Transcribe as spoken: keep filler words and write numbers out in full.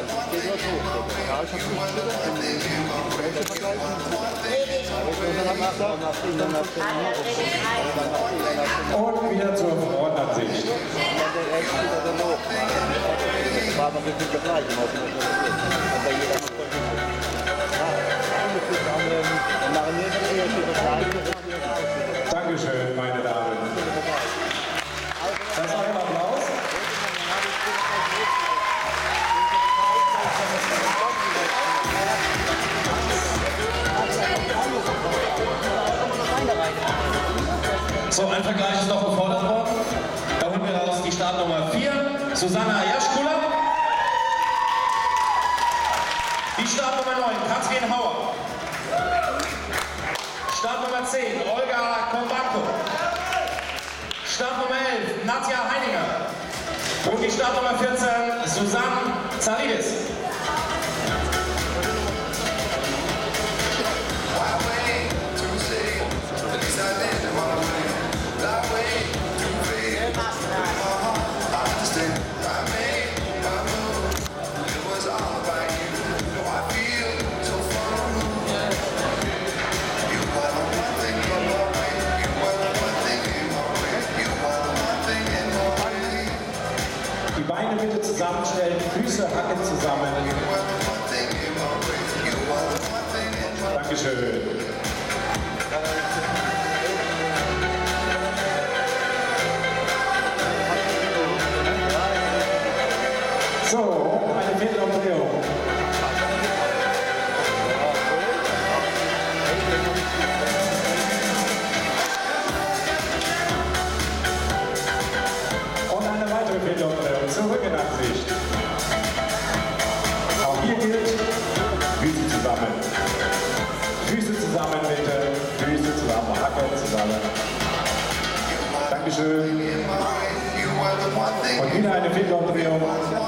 geht was hoch. Ja, ich habe nicht wieder einen Welche vergleichen. Und wieder zur Frontansicht. War noch ein bisschen gleich, aber jeder Dankeschön, meine Damen. Das war ein Applaus. So, ein Vergleich ist noch gefordert worden. Da holen wir raus die Startnummer vier, Susanna Jaschkula. Die Startnummer neun, Katrin Hauer. Startnummer zehn, Olga Kombanko. Startnummer elf, Nadja Heininger. Und die Startnummer vierzehn, Susanne Zaridis. Die Beine bitte zusammenstellen, Füße hacken zusammen. Dankeschön. So, eine Viertelumdrehung. Und eine weitere Viertelumdrehung zurück in Ansicht. Auch hier gilt, Füße zusammen. Füße zusammen bitte. Füße zusammen, Hacken zusammen. Dankeschön. Und wieder eine Viertelumdrehung.